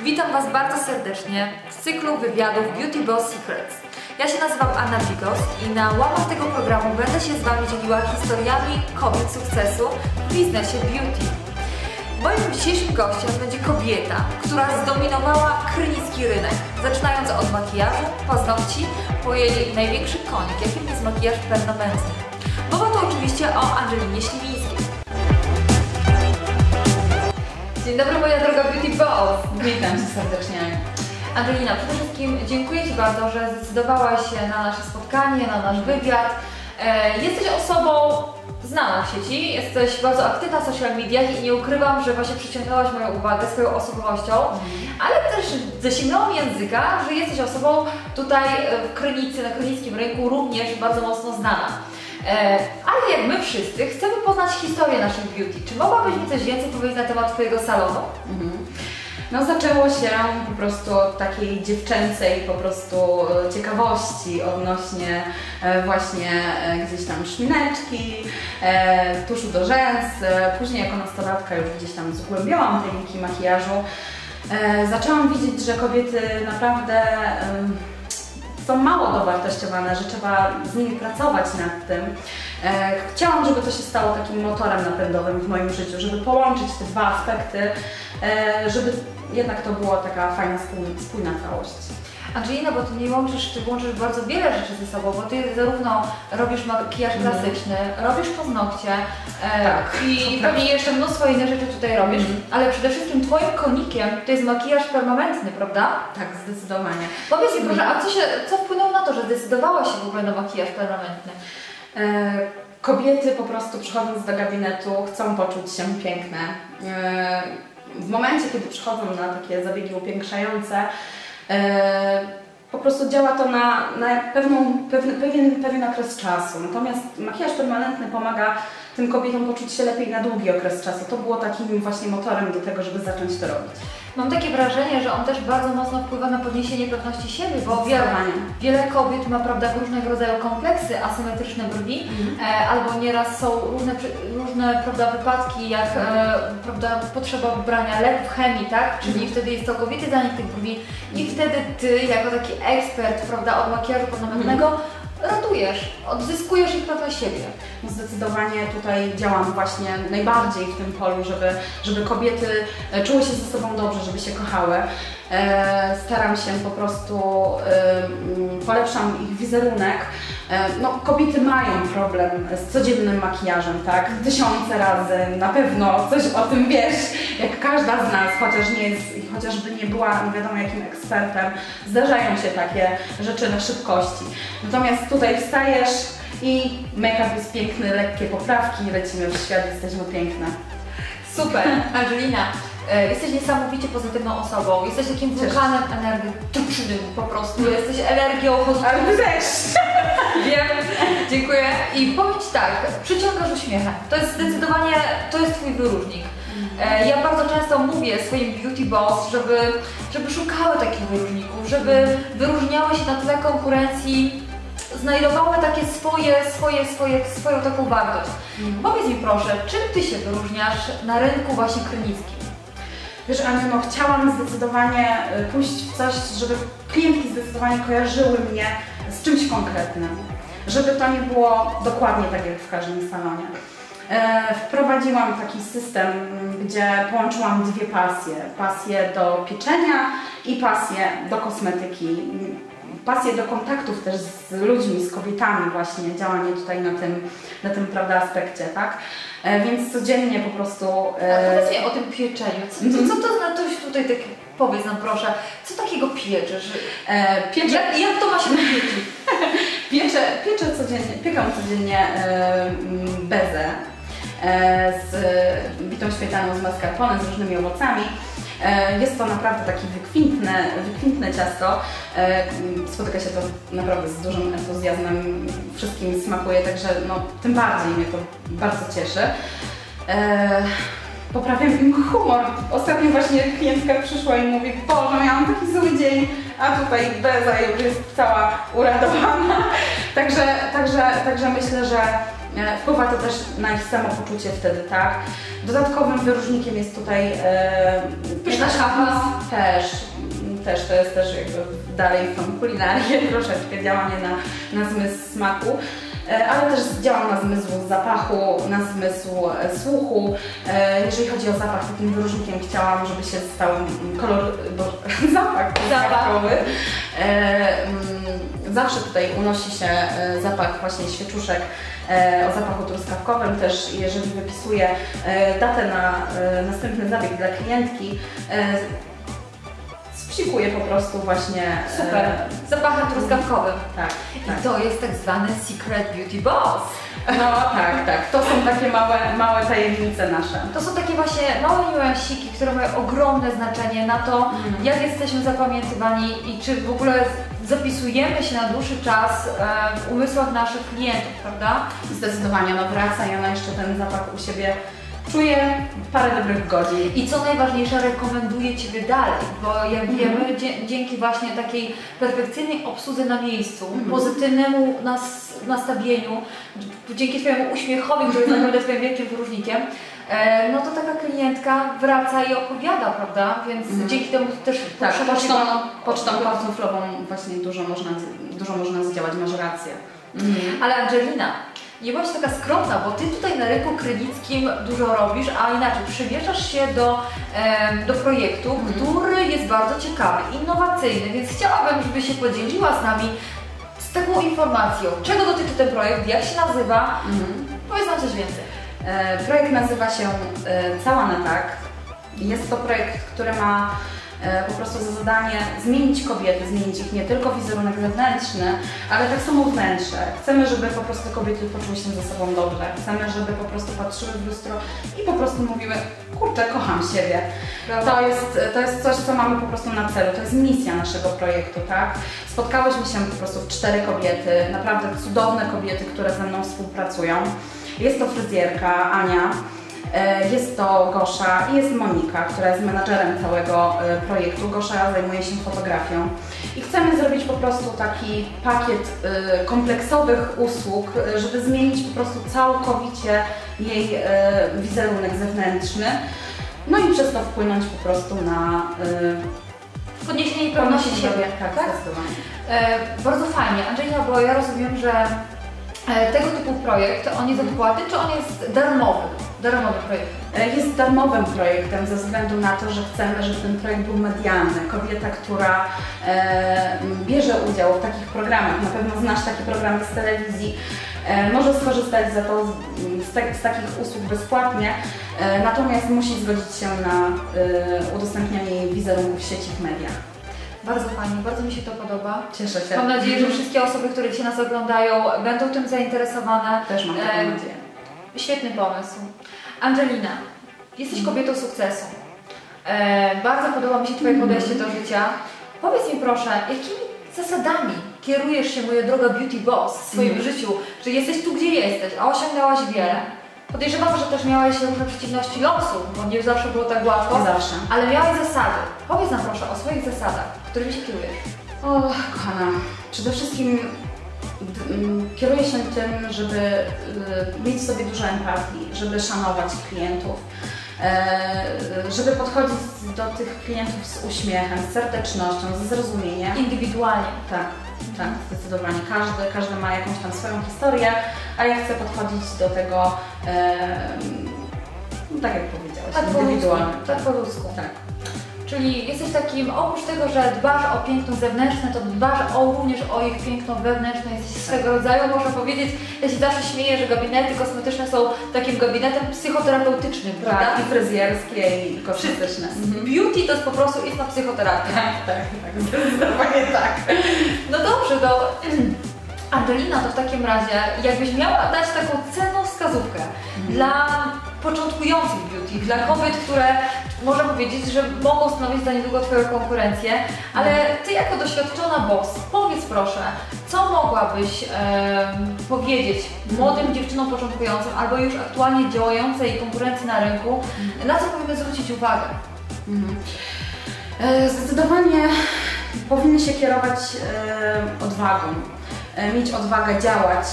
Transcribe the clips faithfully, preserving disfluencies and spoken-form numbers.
Witam Was bardzo serdecznie w cyklu wywiadów Beauty Boss Secrets. Ja się nazywam Anna Bigos i na łamach tego programu będę się z Wami dzieliła historiami kobiet sukcesu w biznesie beauty. Moim dzisiejszym gościem będzie kobieta, która zdominowała krynicki rynek, zaczynając od makijażu, paznokci, po jej największy konik, jakim jest makijaż permanentny. Mowa tu oczywiście o Angelinie Śliwińskiej. Dzień dobry, moja droga Beauty Boss. Witam Cię serdecznie. Angelina, przede wszystkim dziękuję Ci bardzo, że zdecydowałaś się na nasze spotkanie, na nasz wywiad. E, jesteś osobą znaną w sieci, jesteś bardzo aktywna w social mediach i nie ukrywam, że właśnie przyciągnęłaś moją uwagę swoją osobowością, mm. ale też zasięgnęłam języka, że jesteś osobą tutaj w Krynicy, na krynickim rynku również bardzo mocno znana. E, ale jak my wszyscy chcemy poznać historię naszych beauty. Czy mogłabyś mi coś więcej powiedzieć na temat Twojego salonu? Mm. No zaczęło się po prostu od takiej dziewczęcej po prostu ciekawości odnośnie właśnie gdzieś tam szmineczki, tuszu do rzęs. Później jako nastolatka już gdzieś tam zgłębiałam techniki makijażu. Zaczęłam widzieć, że kobiety naprawdę są mało dowartościowane, że trzeba z nimi pracować nad tym. Chciałam, żeby to się stało takim motorem napędowym w moim życiu, żeby połączyć te dwa aspekty, żeby jednak to była taka fajna, spójna całość. Angelina, bo Ty nie łączysz, Ty łączysz bardzo wiele rzeczy ze sobą, bo Ty zarówno robisz makijaż klasyczny, mm. robisz paznokcie e, tak, i pewnie jeszcze mnóstwo innych rzeczy tutaj robisz, mm. ale przede wszystkim Twoim konikiem to jest makijaż permanentny, prawda? Tak, zdecydowanie. Powiedz mi proszę, a co, się, co wpłynęło na to, że zdecydowałaś się w ogóle na makijaż permanentny? E, kobiety po prostu przychodząc do gabinetu chcą poczuć się piękne. E, w momencie, kiedy przychodzą na takie zabiegi upiększające, e, po prostu działa to na, na pewną, pewien, pewien, pewien okres czasu. Natomiast makijaż permanentny pomaga tym kobietom poczuć się lepiej na długi okres czasu. To było takim właśnie motorem do tego, żeby zacząć to robić. Mam takie wrażenie, że on też bardzo mocno wpływa na podniesienie pewności siebie, bo wiele, wiele kobiet ma, prawda, różnego rodzaju kompleksy, asymetryczne brwi, mm. e, albo nieraz są różne, różne prawda, wypadki, jak e, prawda, potrzeba wybrania leków chemii, tak? Czyli mm. wtedy jest całkowity zanik tych brwi i wtedy Ty, jako taki ekspert, prawda, od makijażu permanentnego, mm. ratujesz, odzyskujesz ich pewność siebie. No zdecydowanie tutaj działam właśnie najbardziej w tym polu, żeby, żeby kobiety czuły się ze sobą dobrze, żeby się kochały. E, staram się po prostu, e, polepszam ich wizerunek. E, no, kobiety mają problem z codziennym makijażem, tak? Tysiące razy, na pewno coś o tym wiesz, jak każda z nas, chociaż nie jest, chociażby nie była nie wiadomo jakim ekspertem, zdarzają się takie rzeczy na szybkości. Natomiast tutaj wstajesz i make-up jest piękny, lekkie poprawki, lecimy w świat, jesteśmy piękne. Super, Angelina. Jesteś niesamowicie pozytywną osobą, jesteś takim wulkanem energetycznym po prostu, jesteś energią pozytywną. Ale Ty też! Wiem, dziękuję. I powiem Ci tak, przyciągasz uśmiechem. To jest zdecydowanie, to jest Twój wyróżnik. Ja bardzo często mówię swoim beauty boss, żeby, żeby szukały takich wyróżników, żeby wyróżniały się na tle konkurencji, znajdowały takie swoje, swoje, swoje, swoją taką wartość. Mm. Powiedz mi proszę, czym Ty się wyróżniasz na rynku właśnie krynickim? Wiesz, Aniu, no chciałam zdecydowanie pójść w coś, żeby klientki zdecydowanie kojarzyły mnie z czymś konkretnym. Żeby to nie było dokładnie tak jak w każdym salonie. E, wprowadziłam taki system, gdzie połączyłam dwie pasje. Pasję do pieczenia i pasję do kosmetyki. Pasję do kontaktów też z ludźmi, z kobietami właśnie, działanie tutaj na tym, na tym prawda, aspekcie, tak? E, więc codziennie po prostu... E... A powiedz mi o tym pieczeniu. Co, co, co to znaczy tutaj tak, powiedz nam proszę, co takiego pieczesz? E, pieczę... jak, jak to ma się pieczyć? pieczę, pieczę codziennie, piekam codziennie e, bezę e, z bitą śmietaną, z mascarpone, z różnymi owocami. Jest to naprawdę takie wykwintne, wykwintne ciasto. Spotyka się to naprawdę z dużym entuzjazmem, wszystkim smakuje, także no, tym bardziej mnie to bardzo cieszy. Poprawiam im humor. Ostatnio właśnie klientka przyszła i mówi: Boże, miałam taki zły dzień, a tutaj beza już jest cała uradowana. Także, także, także myślę, że Wpływa to też na ich samopoczucie wtedy, tak? Dodatkowym wyróżnikiem jest tutaj e, pyszna kawa. Też, też to jest też jakby dalej from kulinarię, troszeczkę działanie na, na zmysł smaku. Ale też działam na zmysł zapachu, na zmysł słuchu. Jeżeli chodzi o zapach, takim wyróżnikiem chciałam, żeby się stał kolor, bo, zapach truskawkowy. Zawsze tutaj unosi się zapach właśnie świeczuszek o zapachu truskawkowym. Też jeżeli wypisuję datę na następny zabieg dla klientki, psikuję po prostu właśnie... Super, e... zapachem truskawkowym. Tak, tak. I to jest tak zwany Secret Beauty Boss. No tak, tak. To są takie małe, małe tajemnice nasze. To są takie właśnie małe niuansiki, które mają ogromne znaczenie na to, mm. jak jesteśmy zapamiętywani i czy w ogóle zapisujemy się na dłuższy czas e, w umysłach naszych klientów, prawda? Zdecydowanie, no wraca i ona jeszcze ten zapach u siebie czuję parę dobrych godzin. I co najważniejsze, rekomenduję Ciebie dalej, bo jak mm. wiemy, dzięki właśnie takiej perfekcyjnej obsłudze na miejscu, mm. pozytywnemu nas nastawieniu, dzięki Twojemu uśmiechowi, który jest naprawdę Twoim wielkim wyróżnikiem, e, no to taka klientka wraca i opowiada, prawda? Więc mm. dzięki temu też tak, pocztą, pocztą pantoflową właśnie dużo można, dużo można zdziałać, masz rację. Mm. Ale Angelina, nie bądź taka skromna, bo Ty tutaj na rynku krynickim dużo robisz, a inaczej przybierzesz się do, e, do projektu, mm. który jest bardzo ciekawy, innowacyjny, więc chciałabym, żebyś się podzieliła z nami z taką informacją, czego dotyczy ten projekt, jak się nazywa, mm. powiedz nam coś więcej. E, projekt nazywa się e, Cała na tak. Jest to projekt, który ma po prostu za zadanie zmienić kobiety, zmienić ich nie tylko wizerunek zewnętrzny, ale tak samo wnętrze. Chcemy, żeby po prostu kobiety poczuły się ze sobą dobrze. Chcemy, żeby po prostu patrzyły w lustro i po prostu mówiły: kurczę, kocham siebie. To jest, to jest coś, co mamy po prostu na celu. To jest misja naszego projektu, tak? Spotkałyśmy się po prostu w cztery kobiety, naprawdę cudowne kobiety, które ze mną współpracują. Jest to fryzjerka Ania. Jest to Gosza i jest Monika, która jest menadżerem całego projektu. Gosza zajmuje się fotografią i chcemy zrobić po prostu taki pakiet kompleksowych usług, żeby zmienić po prostu całkowicie jej wizerunek zewnętrzny, no i przez to wpłynąć po prostu na podniesienie pewności siebie. Tak, tak? Zdecydowanie. E, bardzo fajnie. Angelina, bo ja rozumiem, że tego typu projekt, on jest odpłaty, czy on jest darmowy? Darmowy projekt. Jest darmowym projektem ze względu na to, że chcemy, żeby ten projekt był medialny. Kobieta, która e, bierze udział w takich programach, na pewno znasz takie programy z telewizji, e, może skorzystać za to z, z, te, z takich usług bezpłatnie, e, natomiast musi zgodzić się na e, udostępnianie jej wizerunku w sieci, w mediach. Bardzo fajnie, bardzo mi się to podoba. Cieszę się. Mam nadzieję, że wszystkie osoby, które Cię nas oglądają, będą tym zainteresowane. Też mam taką e, nadzieję. Świetny pomysł. Angelina, jesteś kobietą sukcesu. E, bardzo podoba mi się Twoje podejście do życia. Powiedz mi proszę, jakimi zasadami kierujesz się, moja droga beauty boss, w swoim mm. życiu? Że jesteś tu, gdzie jesteś, a osiągnęłaś wiele. Podejrzewam, że też miałaś różne przeciwności losu, bo nie zawsze było tak łatwo. Nie zawsze. Ale miałaś zasady. Powiedz nam proszę o swoich zasadach, którymi się kierujesz. O, kochana, przede wszystkim kieruję się tym, żeby mieć w sobie dużo empatii, żeby szanować klientów, żeby podchodzić do tych klientów z uśmiechem, z serdecznością, ze zrozumieniem. Indywidualnie. Tak, tak, zdecydowanie. Każdy, każdy ma jakąś tam swoją historię, a ja chcę podchodzić do tego, no, tak jak powiedziałaś, tak indywidualnie. Tak po ludzku. Tak. Czyli jesteś takim, oprócz tego, że dbasz o piękno zewnętrzne, to dbasz o, również o ich piękno wewnętrzne. Jesteś swego rodzaju, można powiedzieć, ja się zawsze śmieję, że gabinety kosmetyczne są takim gabinetem psychoterapeutycznym, prawda? Tak, i fryzjerskie, i kosmetyczne. Mhm. Beauty to jest po prostu istna psychoterapia. Tak, tak, tak, zdecydowanie tak. No dobrze, to Angelina, to w takim razie, jakbyś miała dać taką cenną wskazówkę mhm. dla początkujących beauty, dla kobiet, które można powiedzieć, że mogą stanowić za niedługo Twoją konkurencję, ale Ty jako doświadczona boss, powiedz proszę, co mogłabyś e, powiedzieć młodym dziewczynom początkującym albo już aktualnie działającej konkurencji na rynku, na co powinny zwrócić uwagę? Mhm. E, zdecydowanie powinny się kierować e, odwagą, e, mieć odwagę działać,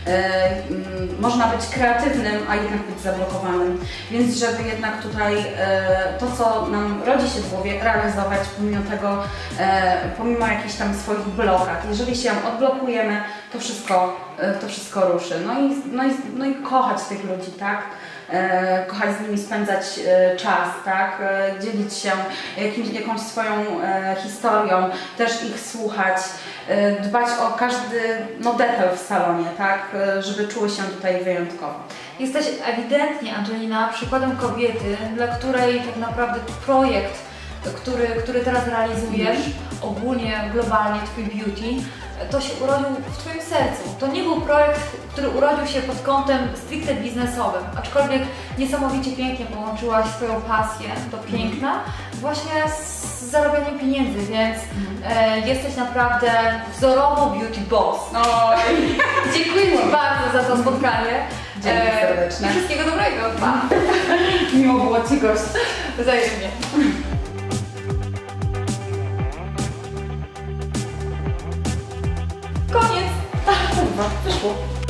mm, można być kreatywnym, a jednak być zablokowanym. Więc żeby jednak tutaj to, co nam rodzi się w głowie, realizować pomimo tego, pomimo jakichś tam swoich blokad. Jeżeli się odblokujemy, to wszystko, to wszystko ruszy. No i, no i, no i kochać tych ludzi, tak? E, kochać z nimi spędzać e, czas, tak? E, dzielić się jakimś, jakąś swoją e, historią, też ich słuchać, e, dbać o każdy no, detal w salonie, tak? E, żeby czuły się tutaj wyjątkowo. Jesteś ewidentnie, Angelina, przykładem kobiety, dla której tak naprawdę projekt, który, który teraz realizujesz, mm. ogólnie, globalnie, Twój beauty, to się urodził w Twoim sercu. To nie był projekt, który urodził się pod kątem stricte biznesowym, aczkolwiek niesamowicie pięknie połączyłaś swoją pasję do piękna właśnie z zarabianiem pieniędzy, więc e, jesteś naprawdę wzorową beauty boss. Oj. Dziękuję Ci bardzo za to spotkanie. Dzięki serdecznie. I wszystkiego dobrego. Pa. Miło było Ci gościć. Wzajemnie. Koniec! Chyba wyszło.